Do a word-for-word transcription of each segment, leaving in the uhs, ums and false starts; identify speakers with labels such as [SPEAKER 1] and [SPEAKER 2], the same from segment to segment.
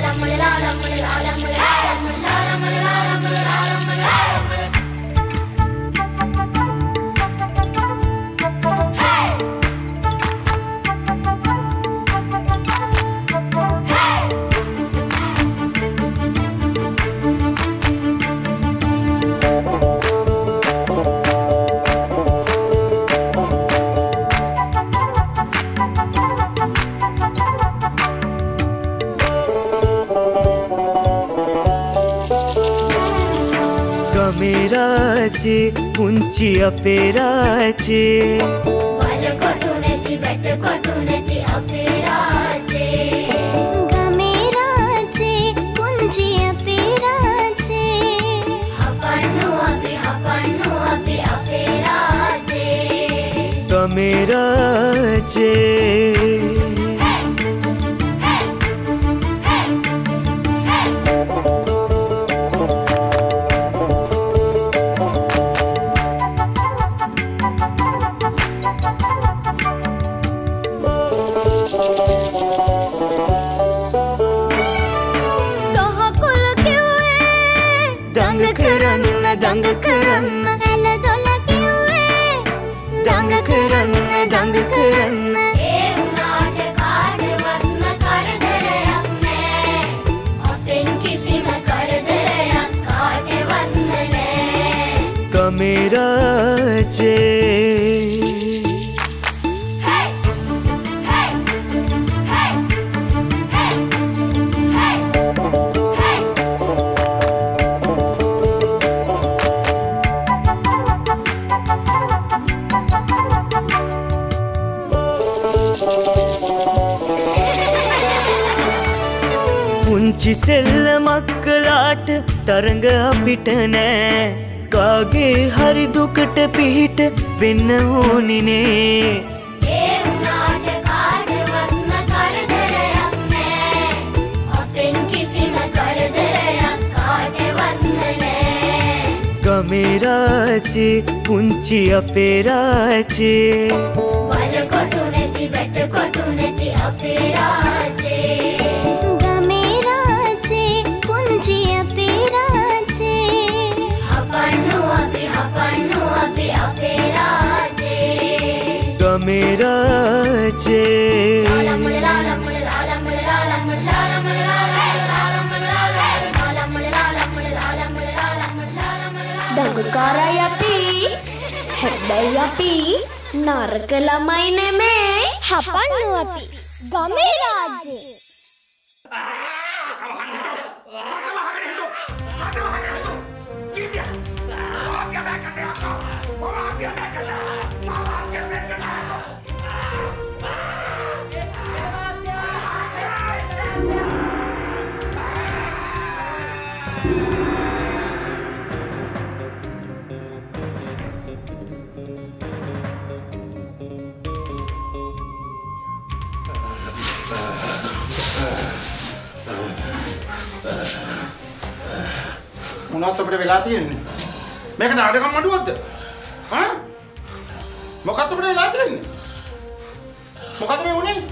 [SPEAKER 1] पुंची अपेराचे
[SPEAKER 2] बाल कोटुनेती बेट कोटुनेती अपेराचे गमेराचे पुंची अपेराचे हपन्नु अभी हपन्नु अभी अपेराचे
[SPEAKER 1] गमेराचे
[SPEAKER 2] दंग करन्न एल दोल किवे
[SPEAKER 1] दंग करन्न दंग करन्न
[SPEAKER 2] ए उनाट काडवत्न करदरයක් නෑ අපෙන් කිසිම කරදරයක් කාටවත්න නෑ
[SPEAKER 1] गमेराचे पुंची सेल्लमක් කළාට තරඟ අපිට නෑ කාගේ හරි දුකට පිහිට වෙන්න ඕනිනේ
[SPEAKER 2] ඒ උනාට කාටවත්ම කරදරයක් නෑ අපෙන් කිසිම කරදරයක් කාටවත්ම නෑ
[SPEAKER 1] ගමේරාචේ පුංචි අපේ රාචේ
[SPEAKER 2] බල කොටු නැති වැට කොටු නැති අපේ රාචේ
[SPEAKER 1] गमेराचे
[SPEAKER 2] දඟකාරයි අපි හැබැයි අපි නරක ළමයි නෙමේ හපන්නු අපි ගමේ රාජ්‍යේ
[SPEAKER 3] මොනවද අපිට වෙලා තියෙන්නේ? මේක නාටකම් මඩුවක්ද? හා? මොකක්ද අපිට වෙලා තියෙන්නේ? මොකක්ද මේ වුනේ?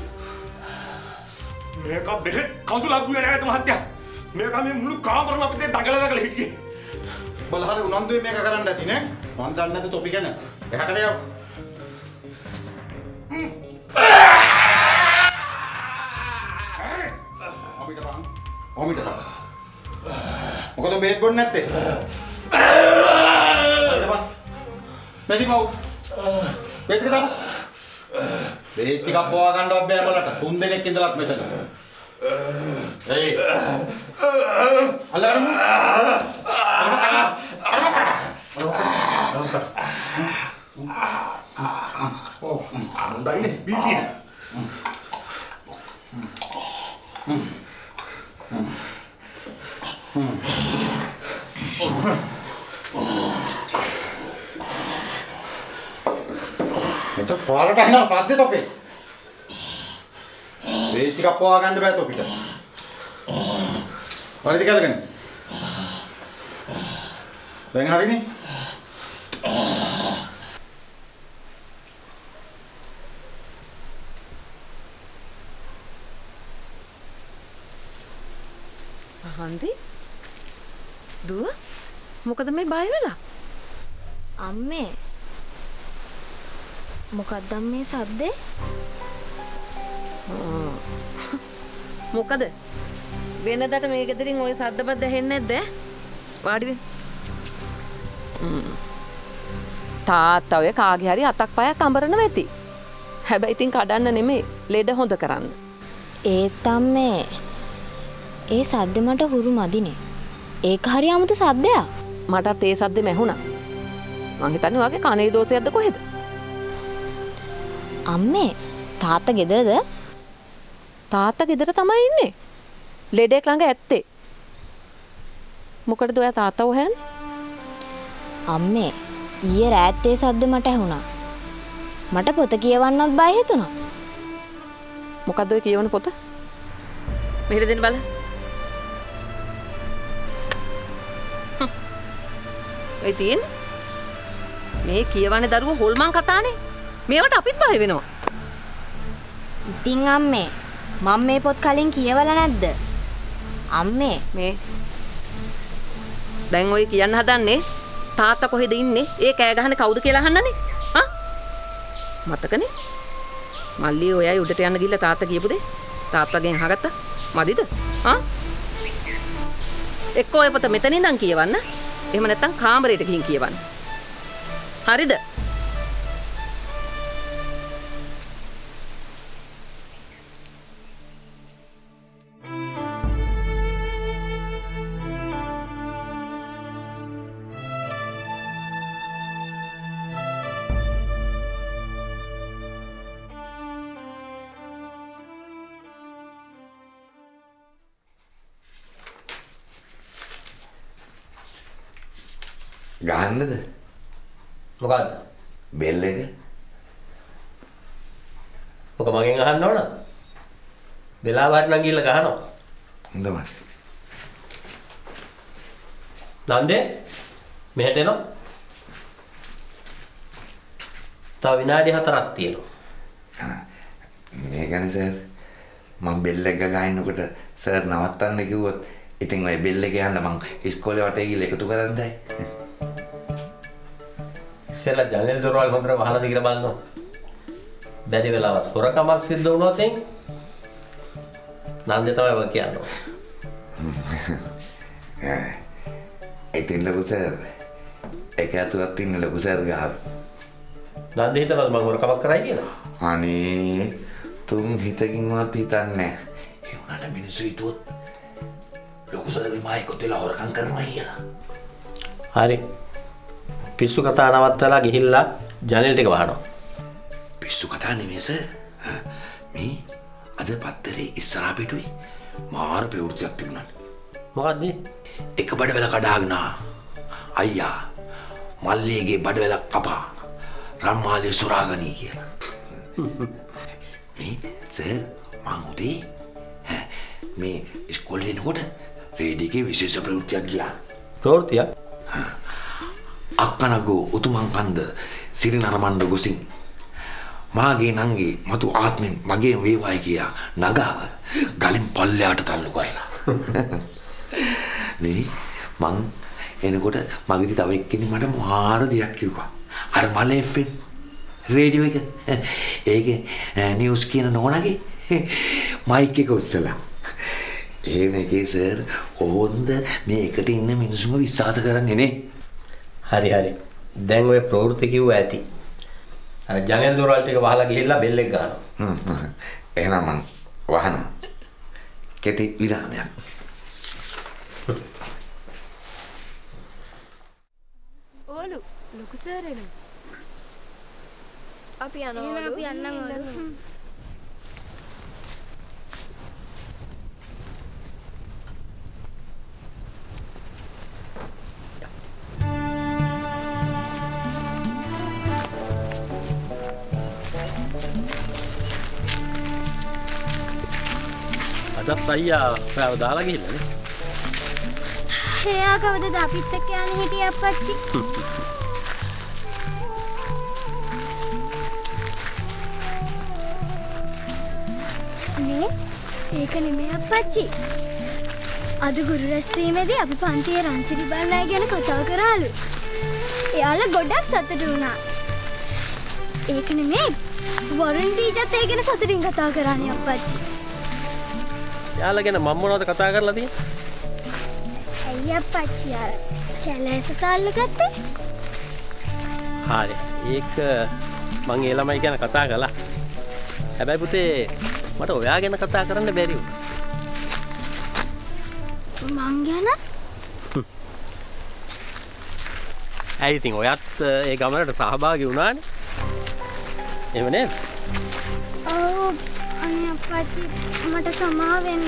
[SPEAKER 4] මේක බෙහෙත් කඳුලක් ගුවේ නේද මහත්තයා? මේක මේ මුළු කාමරම අපිට දඟල දඟල හිටියේ.
[SPEAKER 3] බලහර උනන්දුවේ මේක කරන්න ඇති නේ? මන් දන්නේ නැද්ද තොපි ගැන? එහාට වෙයව. අපිට බං. අපිට බං. මොකද බෙහෙත් බොන්නේ නැත්තේ? මෙදි මව්. බෙහෙත් ටික දාන්න. බෙහෙත් ටිකක් බොවා ගන්නවත් බෑ බලන්න. තුන් දෙනෙක් ඉඳලත් මෙතන. ඒ. අල්ලගන්න.
[SPEAKER 4] ඕ හොඳයිනේ බීටිය.
[SPEAKER 3] itu suara dah nak saatnya tapi, ini tiga puas kan deh topi dah. Mana tiga lagi? Dengan hari ni?
[SPEAKER 5] හන්දි දුව මොකද මේ බය වෙලා?
[SPEAKER 2] අම්මේ මොකක්ද මේ සද්දේ?
[SPEAKER 5] මොකද වෙනදට මේ ගෙදරින් ওই සද්දපත් ඇහෙන්නේ නැද්ද? වාඩි වෙන්න. තාත්තා ඔය කාගේ හරි අතක් පයක් අඹරන වෙති. හැබැයි ඉතින් කඩන්න නෙමෙයි ලෙඩ හොඳ කරන්න.
[SPEAKER 2] ඒත් අම්මේ ඒ සද්දෙ මට හුරු මදිනේ. ඒක හරි 아무තු සද්දයක්.
[SPEAKER 5] මටත් ඒ සද්දෙම ඇහුණා. මං හිතන්නේ ඔයාගේ කනේ දෝෂයක්ද කොහෙද?
[SPEAKER 2] අම්මේ තාත්තා ගෙදරද?
[SPEAKER 5] තාත්තා ගෙදර තමයි ඉන්නේ. ලෙඩෙක් ළඟ ඇත්තේ. මොකටද ඔයා තාත්තා හොයන්නේ?
[SPEAKER 2] අම්මේ ඊයේ රාත්‍රියේ සද්ද මට ඇහුණා. මට පොත කියවන්නත් බය හිතුණා.
[SPEAKER 5] මොකද්ද ඔය කියවන පොත? මෙහෙට දෙන්න බලන්න. ඒ තියෙන මේ කියවන්නේ දරුවෝ හොල්මන් කතානේ. මේවට අපිත් බය වෙනවා.
[SPEAKER 2] ඉතින් අම්මේ මම මේ පොත් කලින් කියවලා නැද්ද? අම්මේ
[SPEAKER 5] මේ දැන් ඔය කියන්න හදන්නේ තාත්තා කොහෙද ඉන්නේ? ඒ කෑ ගහන්නේ කවුද කියලා අහන්නනේ. හා? මතකනේ? මල්ලි ඔයයි උඩට යන්න ගිහලා තාත්තා කියපු දේ තාත්තගෙන් අහගත්තා. මදිද? හා? එක්ක ඔය පොත මෙතන ඉඳන් කියවන්න. එහෙම නැත්නම් කාමරයට ගිහින් කියවන්න. හරිද?
[SPEAKER 6] ගහන්නද?
[SPEAKER 7] මොකද්ද?
[SPEAKER 6] බෙල් එක.
[SPEAKER 7] මොක මගෙන් අහන්න ඕන? වෙලාව හරි නම් ගිහලා ගහනවා.
[SPEAKER 6] හොඳයි.
[SPEAKER 7] නන්දේ මෙහෙට එනවා. තව විනාඩි හතරක් තියෙනවා.
[SPEAKER 6] මේ ගන්නේ සර් මම බෙල් එක ගහනකොට සර් නවත්තන්න කිව්වොත් ඉතින් ඔය බෙල් එක යන්න මං ඉස්කෝලේ වටේ ගිහලා එකතු කරන්නයි.
[SPEAKER 7] ඉස්සෙල්ලා ජනේල් දොරවල් හොඳට වහලාද කියලා බලනවා. බැරි වෙලාවත් හොරකමක් සිද්ධ වුණොත් එන් නන්දේ තමයි වක් කියන්නේ.
[SPEAKER 6] ඉතින් ලොකු සර් ඒක ඇතුළත් ඉන්න ලොකු සර් ගාව.
[SPEAKER 7] නන්දේ හිතනවාද මම හොරකමක් කරයි කියලා?
[SPEAKER 6] අනේ තුන් හිතකින්වත් හිතන්නේ නැහැ. ඒ වුණාට මිනිස්සු හිතුවොත් ලොකු සර්ගේ මායිකොත් වෙලා හොරකම් කරනවා කියලා.
[SPEAKER 7] හරි. පිස්සු කතා නවත්තලා ගිහිල්ලා ජනේල් ටික වහනවා.
[SPEAKER 6] පිස්සු කතා නෙමෙයි සර්. මේ අද පත්තරේ ඉස්සරහ පිටුයි මාර ප්‍රවෘත්තියක් තිබුණා.
[SPEAKER 7] මොකද්ද?
[SPEAKER 6] එක බඩවැල කඩාගෙන අයියා මල්ලියගේ බඩවැල කපා රම්මාලේ සොරාගනී කියලා. මේ සර් මං උදේ මේ ඉස්කෝලේ යනකොට රේඩියෝගේ විශේෂ ප්‍රවෘත්තියක් ගියා.
[SPEAKER 7] ප්‍රවෘත්තිය?
[SPEAKER 6] අක්කනගෝ උතුමන් කන්ද සිරිනරමණ්ඩ ගොසින් මාගේ නංගී මතු ආත්මෙන් මගේ වේවායි කියා නගාව ගලින් පල්ලයට තල්ලු කරලා. මේ මං එනකොට මගේදී තව එක්කෙනෙක් මට මාර දෙයක් කිව්වා. අර මලේ එෆ් එම් රේඩියෝ එක ඒකේ නිවුස් කියන නෝනාගේ මයික් එක උස්සලා. ඒ මේකේ සර් කොහොමද මේ එකට ඉන්න මිනිස්සුම විශ්වාස කරන්නේ නේ?
[SPEAKER 7] හරි හරි. දැන් ඔය ප්‍රවෘත්ති කිව්ව ඇති. අර ජනේල් දොරවල් ටික වහලා ගිහිල්ලා බෙල් එක ගන්නවා.
[SPEAKER 6] හ්ම් හ්ම්. එහෙනම් මං වහනවා. කෙටි විරාමයක්.
[SPEAKER 8] ඕලු ලොකු සර් එනවා. අපි යනවා. එහෙනම් අපි යන්නම් ඕලු.
[SPEAKER 7] අදත් අයියා ඔයාව දාලා ගිහිල්ලා නේ.
[SPEAKER 8] එයා කවදද අපිත් එක්ක යන්නේ හිටියේ අප්පච්චි? නේ ඒක නෙමෙයි අප්පච්චි. අද ගුරු රැස්වීමේදී අපි පන්තියේ රන්සිරි බණ්ඩාර ගැන කතා කරාලු. එයාලා ගොඩක් සතුටු වුණා. ඒක නෙමෙයි වරුන් ටීචර්ත් ඒ ගැන සතුටින් කතා කරානේ අප්පච්චි.
[SPEAKER 7] එයාලා ගැන මම මොනවද කතා කරලා තියෙන්නේ?
[SPEAKER 8] ඇයි අප්පච්චි අර කැලෑස තාල්ල ගත්තේ?
[SPEAKER 7] හරි. ඒක මං ඒ ළමයි ගැන කතා කළා. හැබැයි පුතේ මට ඔයා ගැන කතා කරන්න බැරි වුණා.
[SPEAKER 8] මං ගැන?
[SPEAKER 7] ඇයි ඉතින් ඔයත් ඒ ගමනට සහභාගී වුණානේ? එහෙම නේද?
[SPEAKER 8] ඔව් අනේ අප්පච්චි මට සමාව වෙන්න.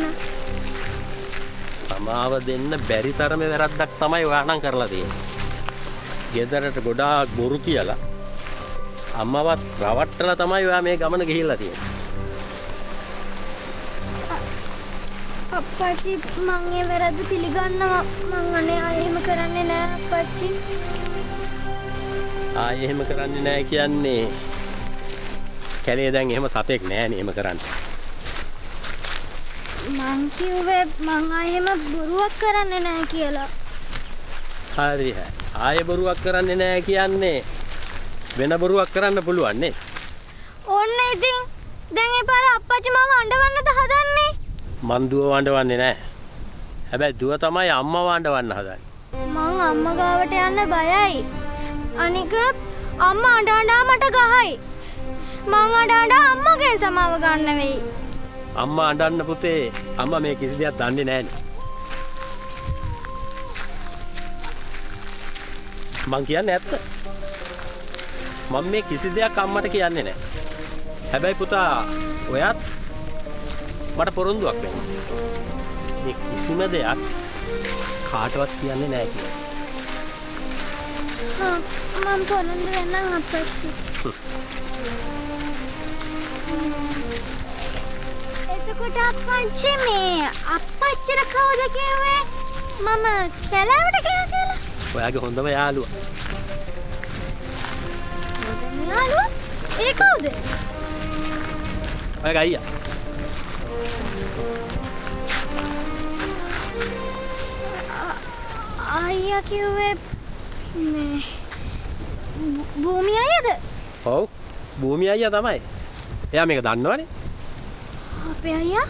[SPEAKER 7] සමාව දෙන්න බැරි තරමේ වැරද්දක් තමයි ඔයා නම් කරලා තියෙන්නේ. ගෙදරට ගොඩාක් බොරු කියලා අම්මවත් රවට්ටලා තමයි ඔයා මේ ගමන ගිහිල්ලා තියෙන්නේ.
[SPEAKER 8] අප්පච්චි මං ඒ වැරද්ද පිළිගන්නවා. මං අනේ ආයෙ එහෙම කරන්නේ නෑ අප්පච්චි.
[SPEAKER 7] ආයෙ එහෙම කරන්නේ නෑ කියන්නේ කැලේ දැන් එහෙම සතෙක් නෑනේ එහෙම කරන්නේ.
[SPEAKER 8] මං කිව්වේ මං ආයෙ එහෙම බොරුවක් කරන්නේ නෑ කියලා.
[SPEAKER 7] හරි හරි. ආයෙ බොරුවක් කරන්නේ නෑ කියන්නේ වෙන බොරුවක් කරන්න පුළුවන් නේ.
[SPEAKER 8] ඕන්න ඉතින් දැන් ඒ පාර අප්පච්චි මාව අඬවන්නද හදන්නේ?
[SPEAKER 7] මං දුව වඬවන්නේ නෑ. හැබැයි දුව තමයි අම්මව වඬවන්න හදන්නේ.
[SPEAKER 8] මං අම්මා ගාවට යන්න බයයි. අනික අම්මා අඬ අඬා මට ගහයි. මං අඬ අඬා අම්මගෙන් සමාව ගන්න වෙයි.
[SPEAKER 7] අම්මා අඬන්න පුතේ. අම්මා මේ කිසි දෙයක් දන්නේ නෑනේ. මං කියන්නේ ඇත්ත. මම මේ කිසි දෙයක් අම්මට කියන්නේ නෑ. හැබැයි පුතා ඔයත් මට පොරොන්දුවක් දෙන්න. මේ කිසිම දෙයක් කාටවත් කියන්නේ නෑ කියලා.
[SPEAKER 8] හා මම පොරොන්දු වෙන්නම් අප්පච්චි. එතකොට අප්පච්චි මේ අප්පච්චිට කවුද කිව්වේ මම කැලෑවට ගියා කියලා?
[SPEAKER 7] ඔයාගේ හොඳම යාළුවා.
[SPEAKER 8] හොඳම යාළුවා? ඒ කවුද?
[SPEAKER 7] ඔයාගේ අයියා.
[SPEAKER 8] අයියා කිව්වේ මේ භූමි අයියාද?
[SPEAKER 7] ඔව් භූමි අයියා තමයි. එයා මේක දන්නවනේ.
[SPEAKER 8] අපේ අයියා?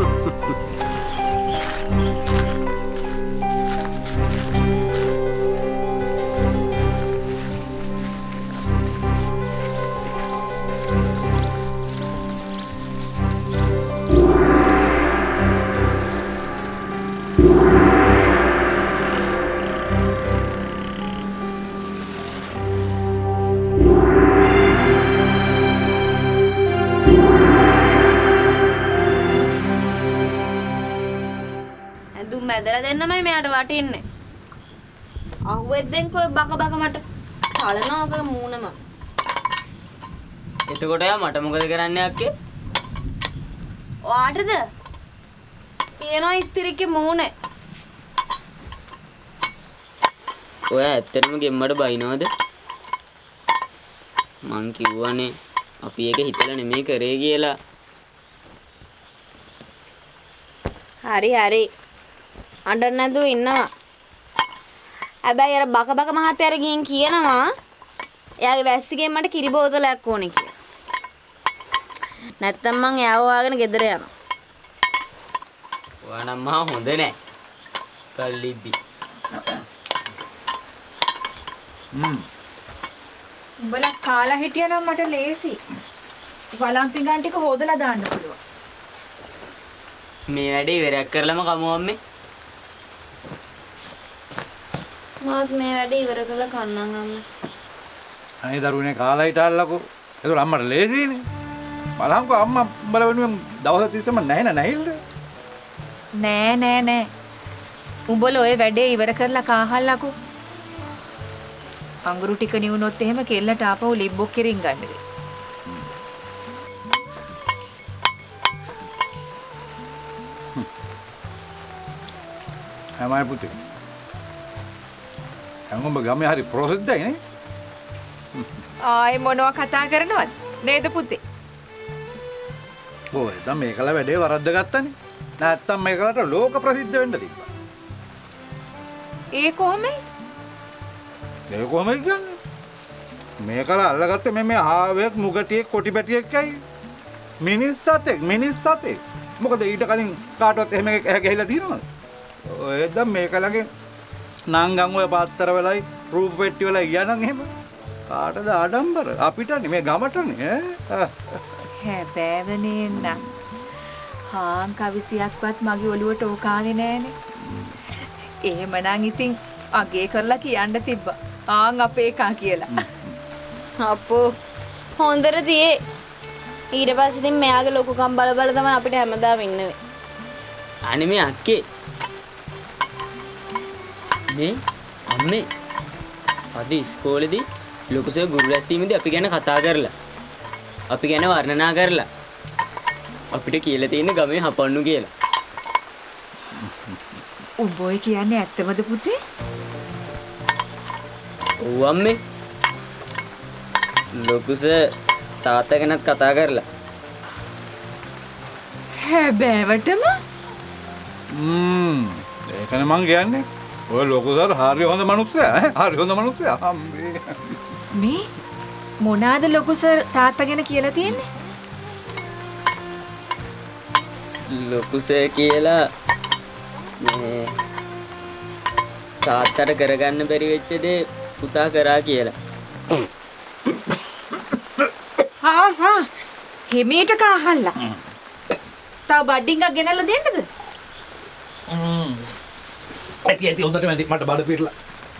[SPEAKER 2] මැදලා දෙන්නමයි මෙයාට වටින්නේ. අහුවෙද්දෙන් කොයි බක බක මට කලනවා ඔක මූණම.
[SPEAKER 1] එතකොට යා මට මොකද කරන්නේ අක්කේ?
[SPEAKER 2] ඔයාටද? තියෙනවා ඉස්තිරිකේ මූණේ.
[SPEAKER 1] ඔයා ඇත්තටම ගෙම්මඩ බයිනවද? මං කිව්වනේ අපි ඒක හිතලා නෙමෙයි කරේ කියලා.
[SPEAKER 2] හරි හරි. අඬන්න නැතුව ඉන්නවා. හැබැයි අර බක බක මහත්තයාට ගිහින් කියනවා එයාගේ වැස්සිගෙන් මට කිරි බෝතලයක් ඕනේ කියලා. නැත්තම් මං එයාව වාගෙන ගෙදර යනවා.
[SPEAKER 1] ඔයා නම් මහා හොඳ නෑ. කල්ලිබ්බි.
[SPEAKER 9] හ්ම්. උඹලා කාලා හිටියනම් මට ලේසි. වලම් පිඟන් ටික හොදලා දාන්න පුළුවන්.
[SPEAKER 1] මේ වැඩේ ඉවරයක් කරලම කමු අම්මේ.
[SPEAKER 2] මාත් මේ වැඩේ ඉවර කළා කන්නම් අම්මා.
[SPEAKER 3] අනේ දරුවනේ කාලා හිටල්ලකෝ. ඒක අම්මට ලේසියිනේ. බලහන්කෝ අම්මා උඹලා වෙනුවෙන් දවස් තිස්සම නැහෙන නැහිල්ද?
[SPEAKER 9] නෑ නෑ නෑ. උඹලා ඔය වැඩේ ඉවර කරලා කාහල්ලකෝ. අඟුරු ටික නිවුනොත් එහෙම කෙල්ලට ආපහු ලිබ්බොක් කෙරින් ගන්න වෙයි.
[SPEAKER 3] හැමයි පුතේ. අංගොඹ ගමේ හරි ප්‍රසිද්ධයි නේ?
[SPEAKER 9] ආයි මොනවා කතා කරනවද? නේද පුතේ?
[SPEAKER 3] ඔය දැන් මේකල වැඩේ වරද්ද ගත්තනේ. නැත්තම් මේකලට ලෝක ප්‍රසිද්ධ වෙන්න තිබ්බා.
[SPEAKER 9] ඒ කොහොමයි?
[SPEAKER 3] ඒ කොහොමයි කියන්නේ? මේකලා අල්ලගත්තේ මේ මේ ආවෙක් මුගටියෙක් කොටි පැටියෙක්යි. මිනිස් සතෙක් මිනිස් සතෙක්. මොකද ඊට කලින් කාටවත් එහෙම එකක් ගහලා තියෙනවද? ඔය දැන් මේකලගේ නංගන් ඔය පාත්තර වෙලයි රූප පෙට්ටි වෙලයි ගියානම් එහෙම කාටද ආඩම්බර? අපිටනේ මේ ගමටනේ ඈ.
[SPEAKER 9] හැබෑවනේ නං. හාන් කවිසියක්වත් මගේ ඔළුවට ඕකානේ නෑනේ. එහෙමනම් ඉතින් අගේ කරලා කියන්න තිබ්බා. ආන් අපේ එකා කියලා.
[SPEAKER 2] අපෝ හොඳට තියේ. ඊට පස්සේ ඉතින් මෙයාගේ ලොකුකම් බල බල තමයි අපිට හැමදාම ඉන්නේ.
[SPEAKER 1] අනේ මේ අක්කේ මේ අම්මේ අද ඉස්කෝලේදී ලොකුසේ ගුරු රැස්වීමේදී අපි ගැන කතා කරලා අපි ගැන වර්ණනා කරලා අපිට කියලා තියෙන ගමේ හපන්නු කියලා.
[SPEAKER 9] උඹ ඔය කියන්නේ ඇත්තමද පුතේ?
[SPEAKER 1] ඔව් අම්මේ. ලොකුසේ තාත්තා ගැනත් කතා කරලා.
[SPEAKER 9] හැබෑවටම?
[SPEAKER 3] ම්ම් ඒකනේ මං කියන්නේ. ඔය ලොකු සර් හරි හොඳ මිනිස්සයා ඈ. හරි හොඳ මිනිස්සයා. අම්මේ.
[SPEAKER 9] මේ මොනාද ලොකු සර් තාත්තා ගැන කියලා තියෙන්නේ?
[SPEAKER 1] ලොකුසේ කියලා මේ තාත්තට කරගන්න බැරි වෙච්ච දේ පුතා කරා කියලා.
[SPEAKER 9] හා හා හිමීට කහල්ලා. තව බඩින්ගක් ගෙනල්ලා දෙන්නද?
[SPEAKER 6] ම්ම්. ඇටි ඇටි හොඳට මැදි මට බඩ පිරලා.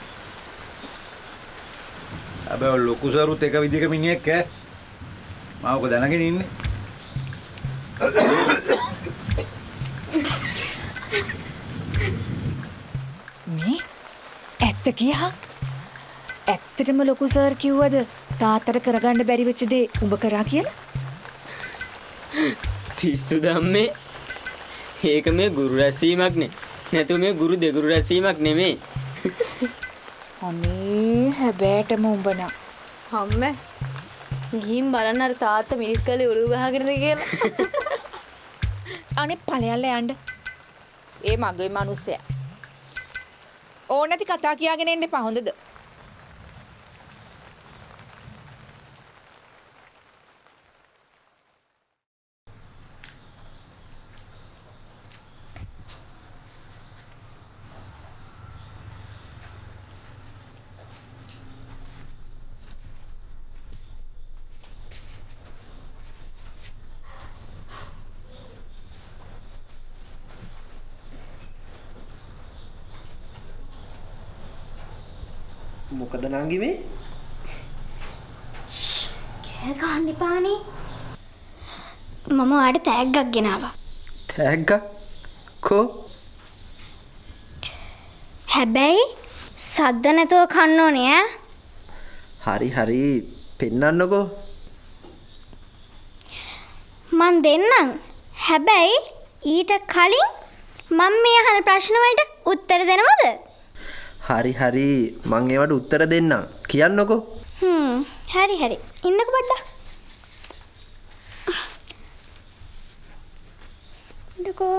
[SPEAKER 3] හැබැයි ලොකු සරුත් එක විදිහක මිනිහෙක් ඈ. මම ඔක දැනගෙන ඉන්නේ.
[SPEAKER 9] මේ ඇත්ත කියා? ඇත්තටම ලොකු සර් කිව්වද තාත්තට කරගන්න බැරි වෙච්ච දේ උඹ කරා කියලා?
[SPEAKER 1] පිස්සු දම්මේ. ඒක මේ ගුරු රැස්වීමක් නේ. නැතු මේ ගුරු දෙගුරු රැස්වීමක් නෙමෙයි.
[SPEAKER 9] අනේ හැබෑටම උඹ නම්
[SPEAKER 2] අම්මේ ගිහින් බලන්න අර තාත්තා මිනිස් ගලේ උළු ගහගෙනද කියලා.
[SPEAKER 9] අනේ ඵලයල්ලා යන්න. ඒ මගේ මිනිස්සයා. ඕන නැති කතා කියාගෙන ඉන්න එපා හොඳද?
[SPEAKER 10] මොකද නංගි මේ?
[SPEAKER 8] කෑ ගහන්න එපානේ. මම ඔයාට තෑග්ගක් ගෙනාවා.
[SPEAKER 10] තෑග්ගක්? කෝ?
[SPEAKER 8] හැබැයි සද්ද නැතුව කන්න ඕනේ ඈ.
[SPEAKER 10] හරි හරි පෙන්නන්නකෝ.
[SPEAKER 8] මන් දෙන්නම්. හැබැයි ඊට කලින් මම මේ අහන ප්‍රශ්න වලට උත්තර දෙනවද?
[SPEAKER 10] හරි හරි මං ඒවට උත්තර දෙන්නම්. කියන්නකෝ.
[SPEAKER 8] හ්ම් හරි හරි. ඉන්නකෝ බඩ්ඩා. ඉන්නකෝ.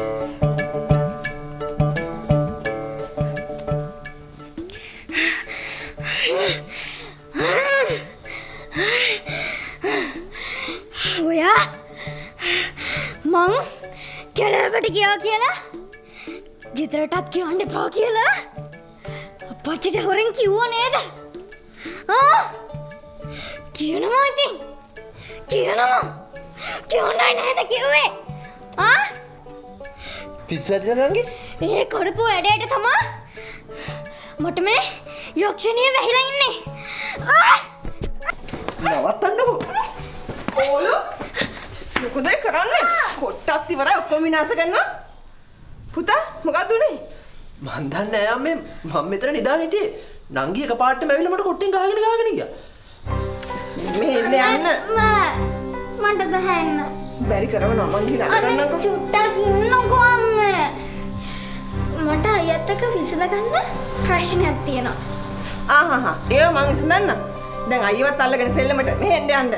[SPEAKER 8] ඔයා මං කැලෑවට ගියා කියලා ජිතරටත් කියන්න එපා කියලා අපච්චිට හොරෙන් කිව්වා නේද? ආ කියනවා ඉතින් කියනවා කියන්නයි නේද කිව්වේ? ආ
[SPEAKER 10] පිස්සු ඇදලා නංගි?
[SPEAKER 8] ඒ කරපු වැඩේට තමයි මට මේ යක්ෂණිය වැහිලා ඉන්නේ. ආ
[SPEAKER 10] නවත්තන්නකෝ. ඕලු මොකද කරන්නේ? කොට්ටත් ඉවරයි ඔක්කොම විනාශ කරනවා. පුතා මොකක්ද උනේ? මන් දන්නේ නෑ අම්මේ මම මෙතන නිදාගෙන හිටියේ. නංගි එකපාරටම ඇවිල්ලා මට කොට්ටෙන් ගහගෙන ගහගෙන ගියා. මේ එන්න යන්න.
[SPEAKER 8] මට බෑ එන්න.
[SPEAKER 10] බැරි කරවනවා මං ගිහින් අරගන්නකෝ.
[SPEAKER 8] චුට්ටක් ඉන්නකෝ අම්මේ. මට අයත් එක්ක විසඳගන්න ප්‍රශ්නයක් තියෙනවා.
[SPEAKER 10] ආහා ඒව මං විසඳන්න. දැන් අයියවත් අල්ලගෙන සෙල්ලමට මෙහෙන්න යන්න.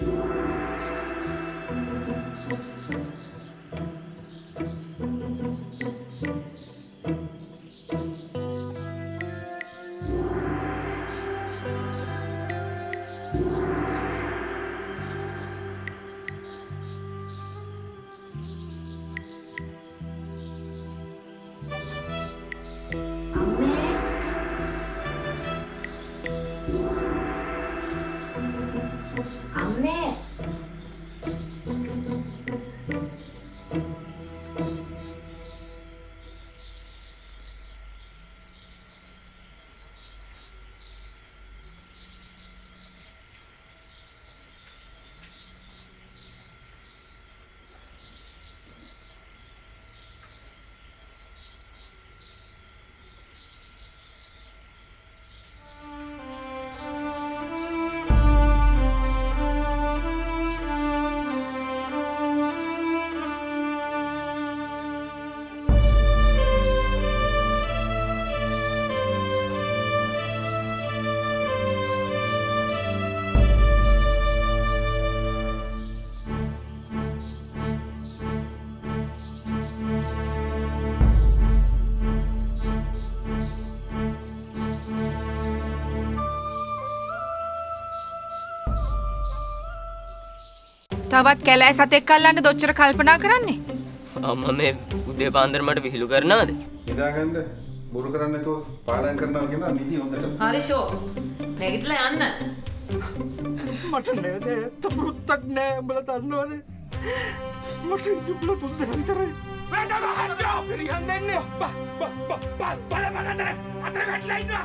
[SPEAKER 9] තවත් කැලෑ සතෙක් අල්ලන්න දොච්චර කල්පනා කරන්නේ?
[SPEAKER 1] අම්මා මේ උදේ පාන්දර මට විහිළු කරනවද?
[SPEAKER 3] නිදාගන්න බොරු කරන්නේ නැතුව පාඩම් කරනවා කියනවා නිදි හොඳට.
[SPEAKER 5] හරි ෂෝ. නැගිටලා යන්න.
[SPEAKER 4] මට නේද තමුරුත්තක් නෑ උඹලා දන්නවනේ. මට ඉබ්බලා තුන් දෙනා විතරයි. වැඩ ගහන්න පිළිගන්න දෙන්නේ. බා බා බා බල බලන්න අතර වැටලා ඉන්නවා.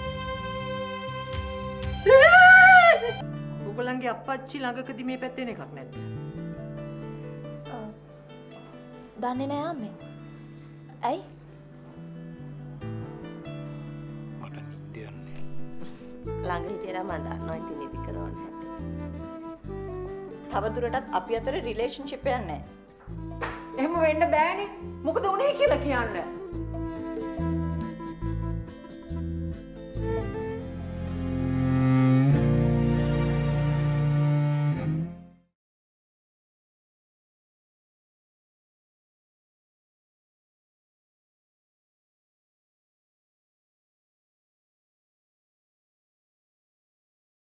[SPEAKER 10] උඹලන්ගේ අප්පච්චි ළඟකදී මේ පැත්තේ එකක් නැද්ද?
[SPEAKER 8] දන්නේ නෑ අම්මේ. ඇයි?
[SPEAKER 4] මට නිින්ද යන්නේ.
[SPEAKER 11] ළඟ හිටියනම් මම දන්නවා ඉතින් ඉදි කරවන්න. තවදුරටත් අපි අතර රිලේෂන්ෂිප් එකක් නැහැ.
[SPEAKER 10] එහෙම වෙන්න බෑනේ. මොකද උනේ කියලා කියන්න.